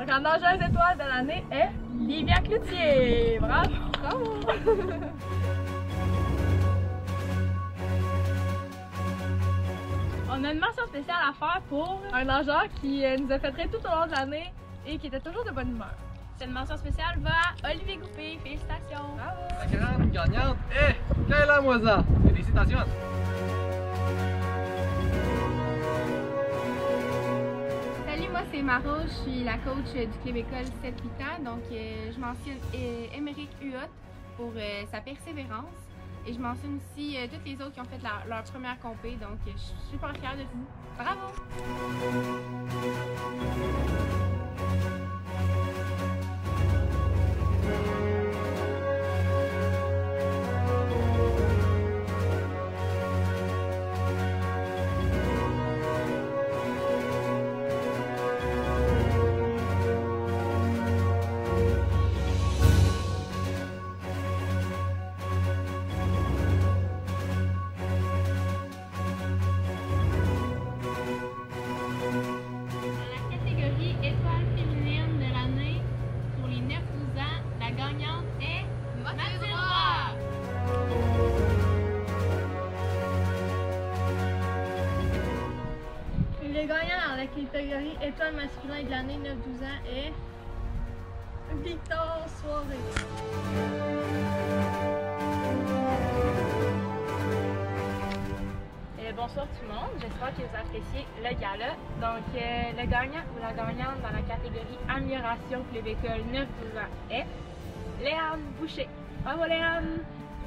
la nageuse étoile de l'année est Livia Cloutier. Bravo! Bravo! On a une mention spéciale à faire pour un nageur qui nous a fait rire tout au long de l'année et qui était toujours de bonne humeur. Cette mention spéciale va à Olivier Goupé. Félicitations! Bravo! La grande gagnante est Kayla Moisa. Félicitations! Salut, moi c'est Maro, je suis la coach du Club École 7-8 ans. Donc je mentionne Émeric Huot pour sa persévérance. Et je mentionne aussi toutes les autres qui ont fait leur première compé. Donc je suis super fière de vous. Bravo! Le gagnant dans la catégorie étoile masculin de l'année 9-12 ans est Victor Soirée. Bonsoir tout le monde, j'espère que vous appréciez le gala. Donc le gagnant ou la gagnante dans la catégorie amélioration Club École 9-12 ans est Léane Boucher. Bravo Léane!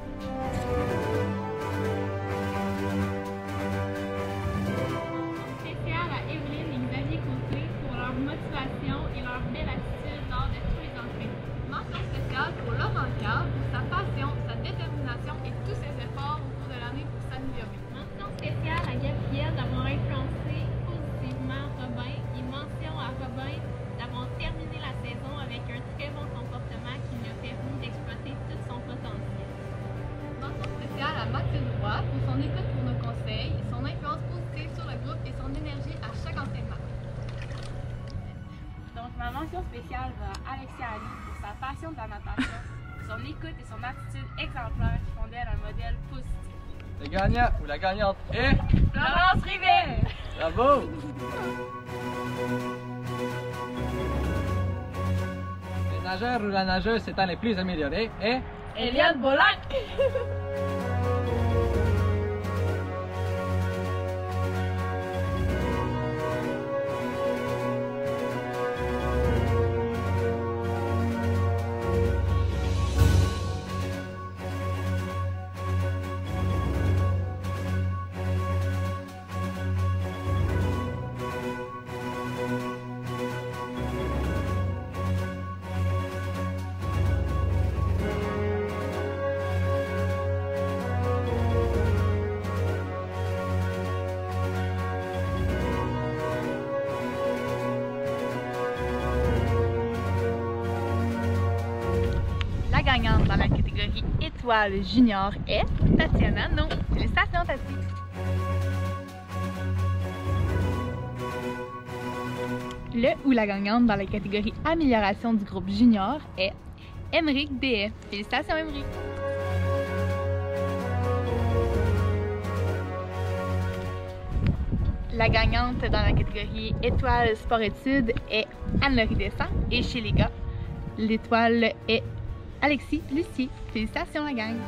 Et leur belle attitude lors de tous les entrées. Mention spéciale pour Laurent Cave pour sa passion, sa détermination et tous ses efforts au cours de l'année pour s'améliorer. Mention spéciale à Gabrielle d'avoir influencé positivement Robin et mention à Robin d'avoir terminé la saison avec un très bon comportement qui lui a permis d'exploiter tout son potentiel. Mention spéciale à Mathilde Roy pour son écoute pour nos conseils, son influence positive sur le groupe et son énergie à chaque entraînement. Donc, ma mention spéciale va à Alexia Ali pour sa passion de la natation, son écoute et son attitude exemplaire qui font d'elle un modèle positif. Le gagnant ou la gagnante est Florence Rivet! Bravo! Le nageur ou la nageuse s'étant les plus améliorés est Eliane Bolac! La gagnante dans la catégorie étoile junior est Tatiana Non. Félicitations Tati! Le ou la gagnante dans la catégorie amélioration du groupe junior est Émeric Béhet. Félicitations Émeric! La gagnante dans la catégorie étoile sport-études est Anne-Laurie Descamps. Et chez les gars, l'étoile est Alexis Lucier. Félicitations la gang!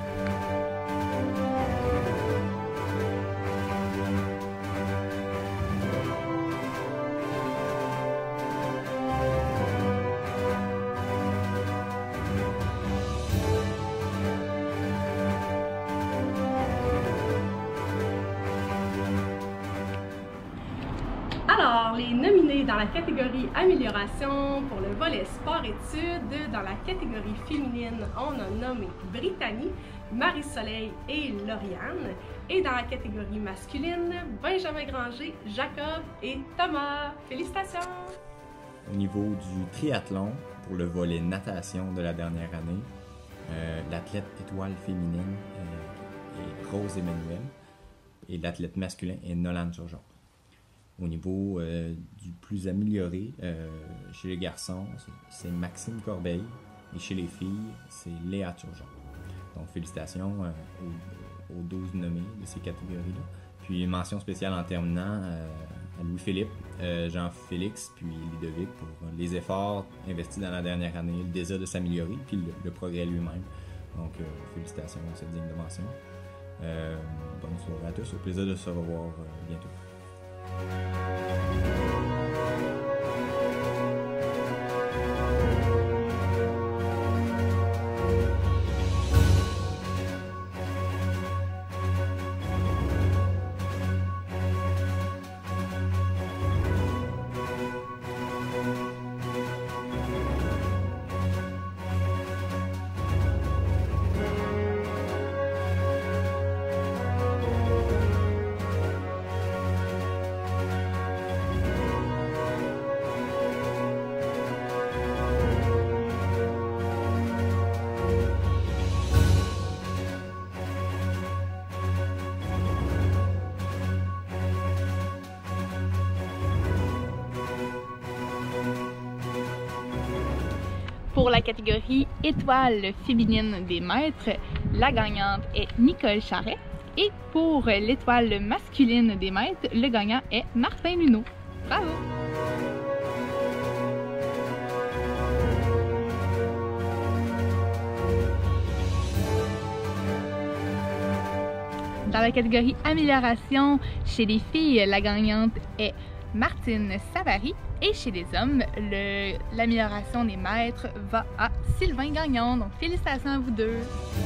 Alors, les nominés dans la catégorie amélioration pour le volet sport-études, dans la catégorie féminine, on a nommé Brittany, Marie-Soleil et Lauriane. Et dans la catégorie masculine, Benjamin Granger, Jacob et Thomas. Félicitations! Au niveau du triathlon, pour le volet natation de la dernière année, l'athlète étoile féminine est Rose Emmanuel et l'athlète masculin est Nolan Turgeon. Au niveau du plus amélioré, chez les garçons, c'est Maxime Corbeil. Et chez les filles, c'est Léa Turgeon. Donc, félicitations aux 12 nommés de ces catégories-là. Puis, mention spéciale en terminant à Louis-Philippe, Jean-Félix, puis Ludovic pour les efforts investis dans la dernière année, le désir de s'améliorer, puis le progrès lui-même. Donc, félicitations à cette digne de mention. Bonne soirée à tous, au plaisir de se revoir bientôt. Pour la catégorie étoile féminine des maîtres, la gagnante est Nicole Charret. Et pour l'étoile masculine des maîtres, le gagnant est Martin Luneau. Bravo! Dans la catégorie amélioration, chez les filles, la gagnante est Martine Savary. Et chez les hommes, l'amélioration des maîtres va à Sylvain Gagnon. Donc félicitations à vous deux.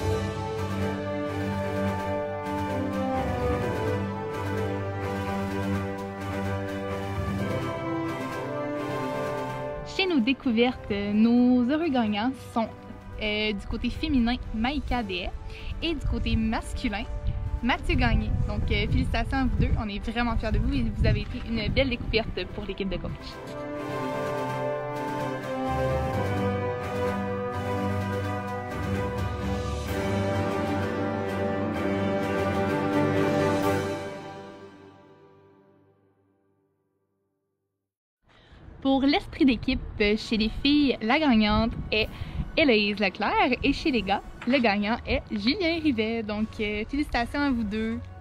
Chez nos découvertes, nos heureux gagnants sont du côté féminin Maïka Dehay et du côté masculin Mathieu Gagné. Donc félicitations à vous deux, on est vraiment fiers de vous et vous avez été une belle découverte pour l'équipe de coach. Pour l'esprit d'équipe, chez les filles, la gagnante est Héloïse Leclerc et chez les gars, le gagnant est Julien Rivet. Donc félicitations à vous deux.